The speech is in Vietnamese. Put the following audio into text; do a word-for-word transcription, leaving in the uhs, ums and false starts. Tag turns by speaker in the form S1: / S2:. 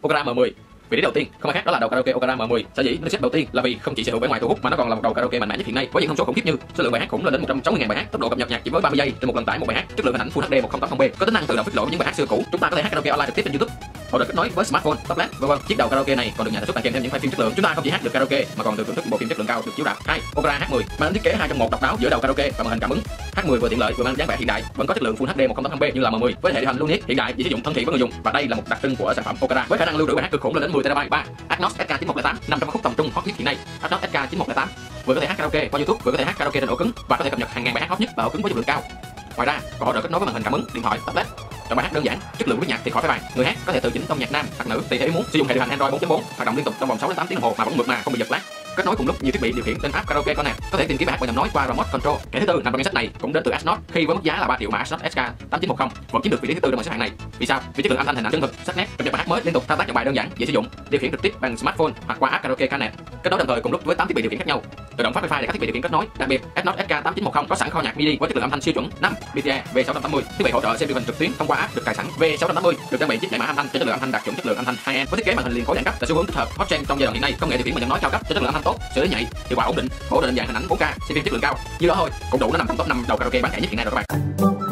S1: Okara M mười. Vị trí đầu tiên không ai khác đó là đầu karaoke Okara M mười. Sở dĩ nó xếp đầu tiên là vì không chỉ sở hữu vẻ ngoài thu hút mà nó còn là một đầu karaoke mạnh mẽ nhất hiện nay với những thông số khủng khiếp như số lượng bài hát khủng lên đến một trăm sáu mươi nghìn bài hát, tốc độ cập nhật nhạc chỉ với ba mươi giây trên một lần tải một bài hát, chất lượng hình ảnh Full hát đê một không tám không p, có tính năng tự động tiết lộ những bài hát xưa cũ. Chúng ta có thể hát karaoke online trực tiếp trên YouTube, hỗ trợ kết nối với smartphone, tablet, vân vân. Chiếc đầu karaoke này còn được nhà sản xuất tặng kèm thêm những file phim chất lượng. Chúng ta không chỉ hát được karaoke mà còn được thưởng thức bộ phim chất lượng cao được chiếu rạp. Hai, Okara H mười mang đến thiết kế hai trong một độc đáo giữa đầu karaoke và màn hình cảm ứng. H mười vừa tiện lợi vừa mang dáng vẻ hiện đại, vẫn có chất lượng Full hát đê một không tám không p như là M mười với hệ điều hành Lumix hiện đại, dễ sử dụng, thân thiện với người dùng và đây là một đặc trưng của sản phẩm Okara với khả năng lưu trữ bài hát cực khủng lên đến mười terabyte. Ba, Atnos S K chín một không tám nằm trong khúc tầm trung hot nhất hiện nay. Atnos S K chín một không tám vừa có thể hát karaoke qua YouTube, vừa có thể hát karaoke trên ổ cứng và có thể cập nhật hàng ngàn bài hát hot nhất vào ổ cứng có chất lượng cao. Ngoài ra, còn hỗ trợ kết nối với màn hình cảm ứng, điện thoại, tablet. Trong bài hát đơn giản, chất lượng viết nhạc thì khỏi phải bàn. Người hát có thể tự chỉnh tông nhạc nam hoặc nữ tùy theo ý muốn. Sử dụng hệ điều hành Android bốn chấm bốn, hoạt động liên tục trong vòng sáu đến tám tiếng đồng hồ mà vẫn mượt mà, không bị giật lag. Kết nối cùng lúc nhiều thiết bị điều khiển trên app karaoke Connect, có thể tìm kiếm bài hát qua giọng nói qua remote control. Kẻ thứ tư nằm trong danh sách này cũng đến từ Atnos khi với mức giá là ba triệu mà Atnos S K tám chín một không vẫn chiếm được vị trí thứ tư trong bảng xếp hạng này. Vì sao? Vì chất lượng âm thanh hình ảnh chân thực, sắc nét, cập nhật bài hát mới liên tục, thao tác giọng bài đơn giản, dễ sử dụng, điều khiển trực tiếp bằng smartphone hoặc qua app karaoke Connect. Kết nối đồng thời cùng lúc với tám thiết bị điều khiển khác nhau. Tự động phát wifi để các thiết bị điều khiển kết nối. Đặc biệt, Atnos S K tám chín một không có sẵn kho nhạc MIDI với chất lượng âm thanh siêu chuẩn năm B T E V sáu tám mươi. Thiết bị hỗ trợ xem truyền hình trực tuyến thông qua app được cài sẵn V sáu tám mươi, được trang bị chip giải mã âm thanh cho chất lượng âm thanh đạt chuẩn chất lượng âm thanh high-end với thiết kế màn hình liền khối đẳng cấp là xu hướng tích hợp hot trend trong giai đoạn hiện nay. Công nghệ điều khiển bằng giọng nói cao cấp cho chất lượng âm thanh tốt, xử lý nhạy, hiệu quả ổn định, hỗ trợ định dạng hình ảnh bốn K, xem phim chất lượng cao. Như đó thôi cũng đủ nó nằm trong top năm đầu karaoke bán chạy nhất hiện nay rồi các bạn.